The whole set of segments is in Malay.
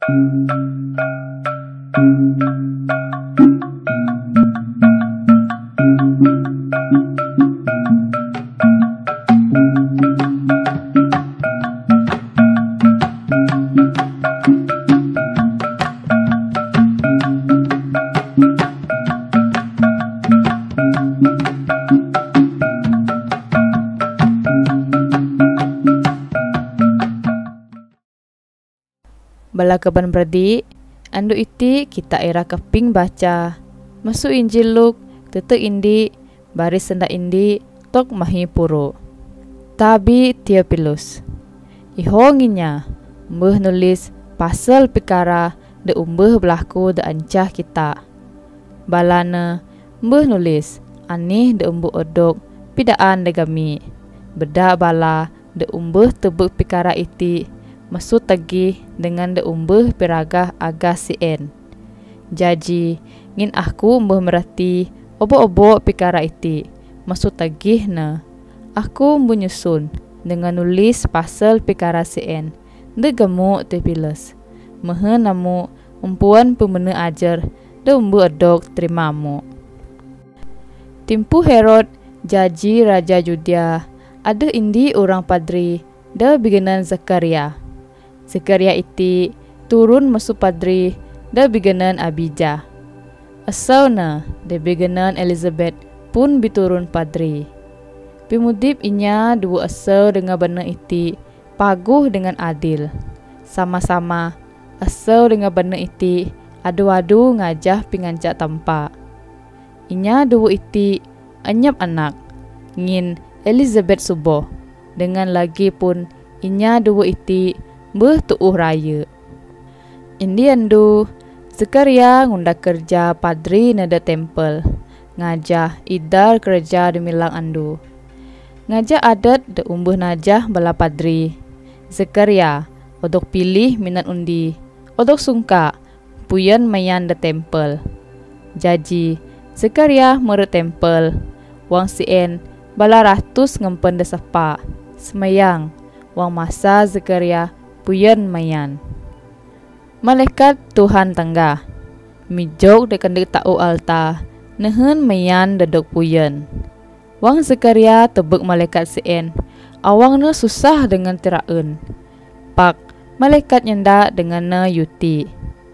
Bala kaban beradi, andu iti kita era keping baca. Masuk Injil Luk, tetek indi, baris senda indi, tok mahi puro. Tabi Theophilus. Ihonginya, mbeh nulis pasal pikara de umbeh berlaku de ancah kita. Balana, mbeh nulis anih de umbu odok pidaan de gami. Beda bala de umbeh tebuk pikara iti, masuk tagih dengan de umbeh piragah agah sien. Jaji, ngin aku umbeh merati obo-obo pikara iti, masuk tagih na. Aku umbu nyusun dengan nulis pasal pikara sien. De gemuk Theophilus. Mehe namu umpuan pemene ajar de umbu odok terimamu. Timpu Herod, jaji Raja Judea, ada indi orang padri de bigenan Zakaria. Zakaria iti turun masuk padri da bigenan Abijah. Asawna da bigenan Elizabeth pun biturun padri. Pimudip inya dua asaw dengan bana iti paguh dengan adil. Sama-sama asaw dengan bana iti adu-adu ngajah pingancak tampa. Inya dua iti anyap anak ngin Elizabeth subuh. Dengan lagi pun inya dua iti beh tuuh raya. Indiandu, Zakaria ngundak kerja padri nada tempel. Ngajah idar kerja di milang andu. Ngajah adat de umbuh najah bala padri. Zakaria, odok pilih minat undi. Odok sungka, puyan mayan de tempel. Jaji, Zakaria mere tempel. Wang sien, bala ratus ngempen de sapa. Semayang, wang masa Zakaria puyan mayan. Malaikat Tuhan tangga mijok de kendek tau alta nehen mayan dedok puyan. Wang Zakaria tebek malaikat sien awang ne susah dengan teraun. Pak malaikat nyenda dengan ne yuti.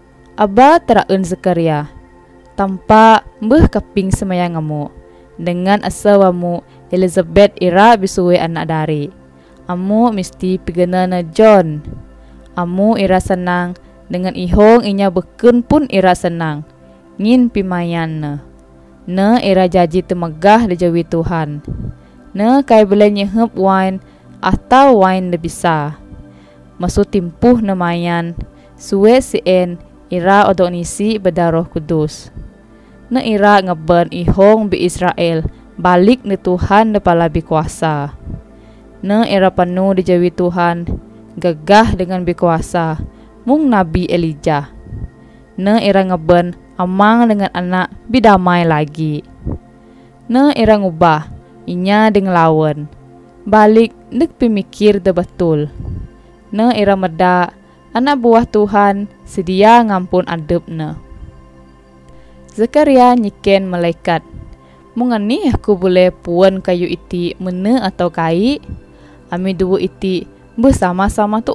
Aba teraun Zakaria tanpa mbeh kaping semayangamu dengan asawamu Elizabeth ira bisuwe anak dari. Amu mesti pigana na John. Amu ira senang dengan ihong inya beken pun ira senang. Ngin pimayan na. Ne ira jaji temegah de jawi Tuhan. Ne kai boleh nyehep wine atau wine de bisa. Masu timpuh namayan. Suwe sien ira odok nisi bedaroh kudus. Ne ira ngeben ihong bi Israel balik ne Tuhan de pala bi kuasa. Ne era penuh dijawi Tuhan, gagah dengan berkuasa, mung Nabi Elijah. Ne era ngeben amang dengan anak bidamai lagi. Ne era ngubah, inya dengan lawan. Balik nek pemikir de betul. Ne era meda, anak buah Tuhan sedia ngampun adepna. Zakaria nyiken malaikat. Mungani aku boleh puan kayu iti mene atau kai? Ami dua iti bersama-sama tu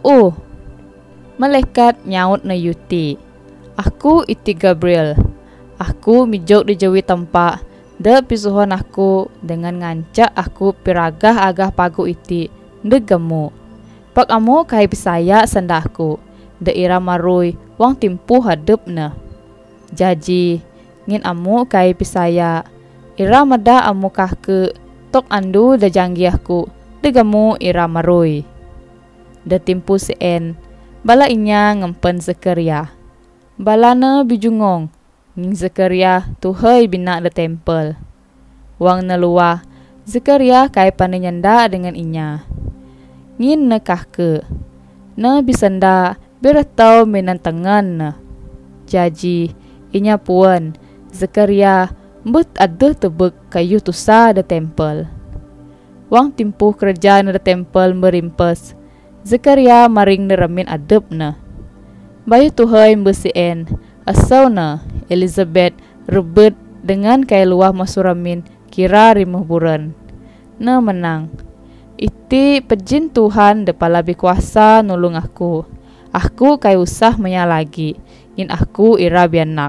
Malaikat nyaut na yuti. Aku iti Gabriel. Aku mijok di jawi tempat. De pisuhan aku dengan ngancak aku piragah agah pagu iti. De gemu. Pak amu kai pisaya sandahku. De ira marui wang timpu hadep na. Jaji ngin amu kai pisaya. Ira mada amu kah ke tok andu de janggiahku. Degamu ira marui. De timpu sien bala inya ngempen Zakaria. Balana bijungong ngin Zakaria tuhai bina de tempel. Wang naluah Zakaria kai pane nyanda dengan inya. Ngin nekah ke na bisanda beratau menan tangan na. Jaji inya puan Zakaria bet ada tebek kayu tusa de tempel. Wang timpuh kerja na tempel merimpes. Zakaria maring neramin adep na. Bayu tuhai bersien. Asau na Elizabeth rebut dengan kai luah masuramin kira 5 bulan. Na menang. Iti pejin Tuhan depala bikuasa nulung aku. Aku kai usah menya lagi. In aku ira bianak.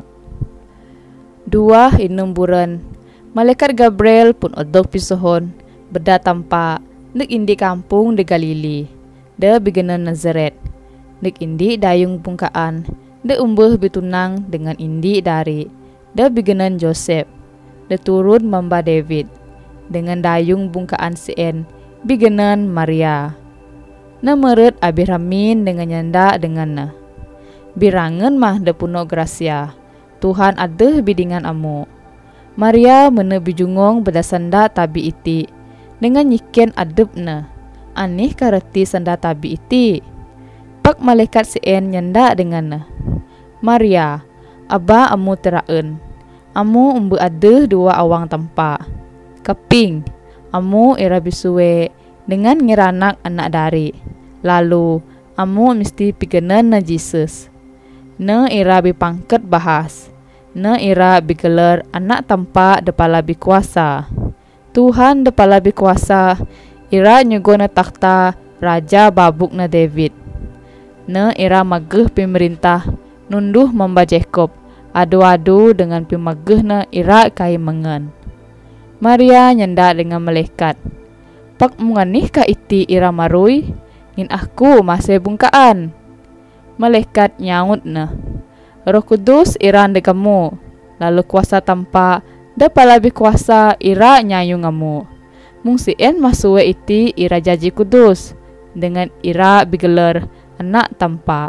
2 6 bulan. Malaikat Gabriel pun odok pisohon. Beda tampak. Nek indi kampung de Galili. De bigenan Nazaret. Nek indi dayung bungkaan. De umbuh bitunang dengan indi dari. De bigenan Joseph. De turun mamba David. Dengan dayung bungkaan sien. Bigenan Maria. Na meret abiramin dengan nyanda dengan na. Birangan mah de puno gracia. Tuhan adeh bidingan amu. Maria mene bijungong bedasanda tabi iti. Dengan nyiken adep na. Anih kareti sanda tabi iti. Pak malaikat sien nyanda dengan na. Maria, aba amu teraen. Amu umbu adeh 2 awang tempa. Keping, amu ira bisuwe dengan ngiranak anak dari. Lalu, amu mesti pigenan na Jesus. Na ira bipangket bahas. Na ira bigelar anak tempa depala bikuasa. Tuhan depala bikuasa, ira nyugo na takhta raja babuk na David. Na ira mageh pemerintah, nunduh mamba Jacob. Adu-adu dengan pimageh na ira kai mengen. Maria nyanda dengan malaikat. Pak munganih ka iti ira marui, ngin aku masih bungkaan. Malaikat nyaut na. Roh Kudus ira de kamu, lalu kuasa tampa, dapala kuasa ira nyayu ngamu. Mung sien masuwe iti ira jaji kudus, dengan ira bigelar anak tampa.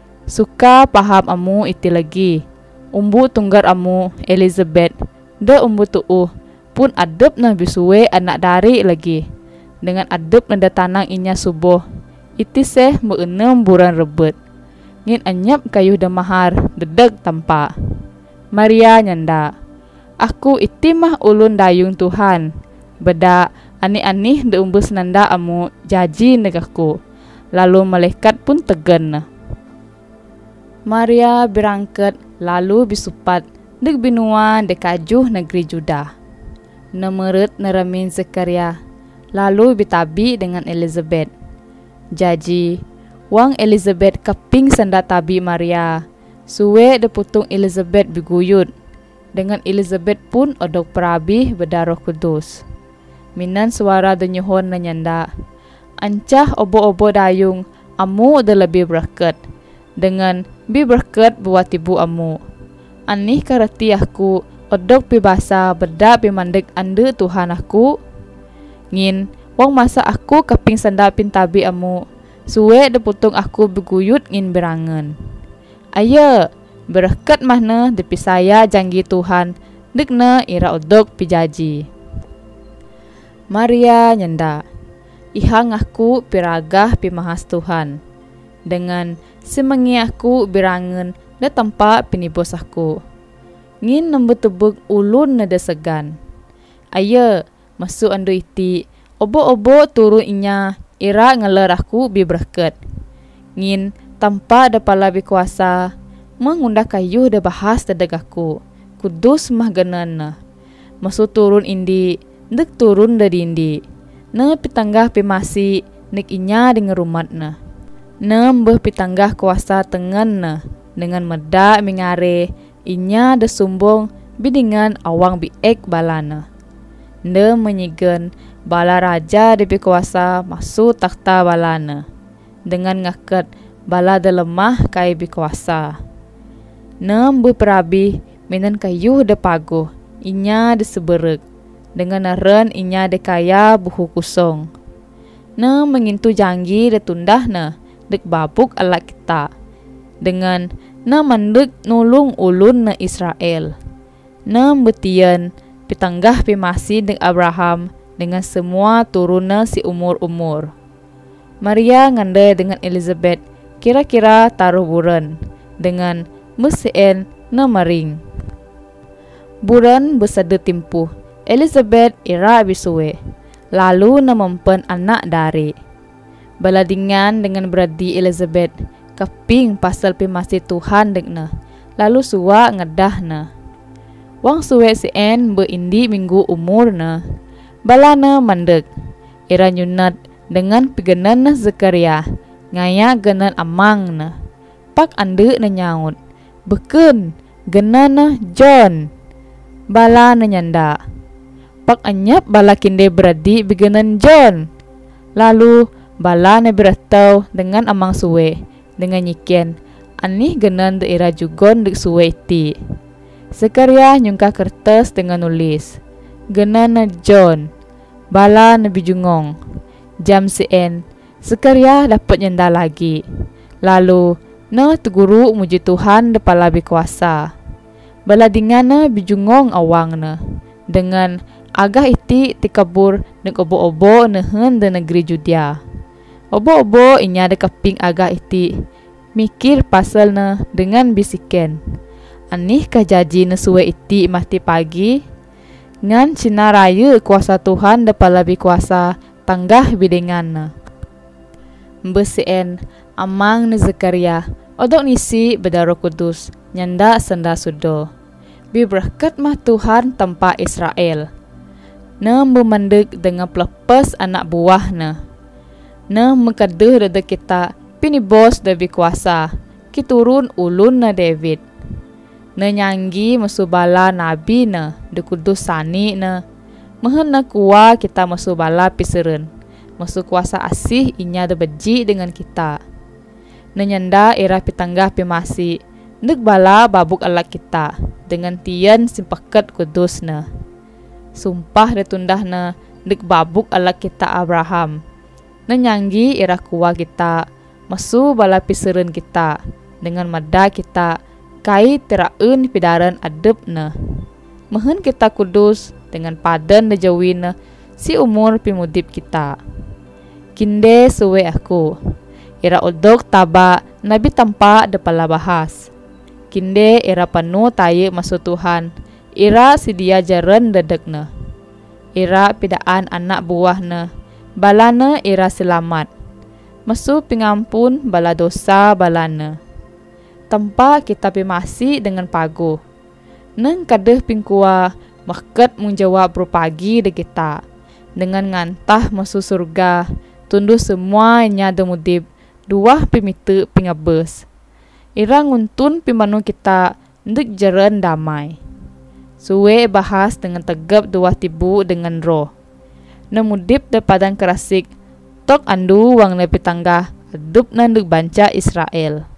Suka paham amu iti lagi. Umbu tunggar amu Elizabeth, de umbu tuuh pun adep na bisuwe anak dari lagi. Dengan adep na datanang inya subuh. Iti seh meenem bulan rebet. Ngin anyap kayuh damahar dedeg tampa. Maria nyanda. Aku iti mah ulun dayung Tuhan. Beda anih-anih de umbu senanda amu jaji negaku. Lalu malaikat pun tegen. Maria berangkat lalu bisupat dek binua dekajuh negeri Juda. Nemeret neramin Zekaria. Lalu bitabi dengan Elizabeth. Jaji, wang Elizabeth keping senda tabi Maria. Suwe deputung Elizabeth biguyut. Dengan Elizabeth pun odok perabi beda Roh Kudus. Minan suara denyuhon na nyanda. Ancah obo-obo dayung, amu de lebih berkat. Dengan bi berkat buat ibu amu. Anih kareti aku, odok pi basa beda pi mandek ande Tuhan aku. Ngin, wong masa aku keping senda pintabi amu. Suwe deputung aku beguyut ngin berangen. Ayo, berkat mahna depi saya janji Tuhan. Dekna ira odok pi jaji. Maria nyenda. Ihang aku piragah pi mahas Tuhan. Dengan semengi aku birangen da tempat pinibos aku. Ngin nembetebeg ulun nada segan. Ayo, masuk andu iti. Obo-obo turun inya ira ngeler aku bi berkat. Ngin tanpa da pala bi kuasa mengundah kayuh da bahas dadeg aku. Kudus mah genana. Masuk turun indi, dek turun dari indi. Na pitanggah pi masi nek inya dengan rumatna. Nembeh pitanggah kuasa tengen na dengan meda mingare inya de sumbong bidingan awang biek balana. Ne menyigen bala raja de kuasa masuk takhta balana dengan ngaket bala de lemah kai bi kuasa. Nembeh perabi minan kayuh de paguh inya de seberek dengan naren inya de kaya buhu kusong. Ne mengintu janji de tundah na dek babuk ala kita dengan na mandek nulung ulun na Israel. Na betian pitanggah pimasi dek Abraham dengan semua turuna si umur-umur. Maria ngande dengan Elizabeth kira-kira taruh buran dengan meseen na maring. Buran besade timpuh. Elizabeth ira bisuwe. Lalu na mempen anak dari. Baladingan dengan beradi Elizabeth, keping pasal pimasi Tuhan dekna, lalu suwa ngedahna. Wang suwe sien beindi minggu umurna, balana mandek, ira nyunat dengan pigenan Zakaria, ngaya genan amangna. Pak ande na nyaut, beken genana John, bala na nyanda. Pak anyap bala kinde beradi bigenan John. Lalu bala na beratau dengan amang suwe, dengan nyikian, anih genan daerah jugon dek suwe iti. Zakaria nyungka kertas dengan nulis, genana John, bala na bijungong. Jam sien, Zakaria dapat nyenda lagi. Lalu, na teguru muji Tuhan depala bikuasa. Bala dingana bijungong awang na, dengan agah iti tikabur dek obo-obo nehen de negeri Judea. Obo-obo inya de keping agah iti, mikir pasal na dengan bisiken. Anih kajaji na suwe iti mati pagi, ngan cina raya kuasa Tuhan depala bikuasa tanggah bidengan na. Mbesien amang na Zakaria, odok nisi bedaro kudus, nyanda senda sudo. Biberkat mah Tuhan tempa Israel. Na memandek dengan pelepas anak buah na. Na mengkaduh dada kita pinibos dabi kuasa. Kiturun ulun na David. Na nyanggi masubala nabi na dekudus sani na. Mehen na kuwa kita masubala piseren. Masu kuasa asih inya da beji dengan kita. Na nyanda era pitanggah pimasi. Ndek bala babuk alak kita. Dengan tian simpakat kudus na. Sumpah detundah na dek babuk ala kita Abraham. Nanyanggi ira kuwa kita, masu bala piseren kita, dengan mada kita, kai teraun pidaran adep na. Mehen kita kudus, dengan padan dejawin na, si umur pimudip kita. Kinde suwe aku, ira odok taba, nabi tampa depala bahas. Kinde ira penuh taye masu Tuhan, ira sidia jaran dedekna. Ira pidaan anak buahna, balana ira selamat. Masu pingampun bala dosa balana. Tempa kita pimasi dengan pagu. Neng kadeh pingkua, maket menjawab berpagi de kita. Dengan ngantah masu surga, tunduh semua nya demudib, dua pimitu pingabes. Ira nguntun pimanu kita, ndek jaran damai. Suwe bahas dengan tegap dua tibu dengan roh. Nemudip de padang kerasik, tok andu wang nepi tangga, adup nanduk banca Israel.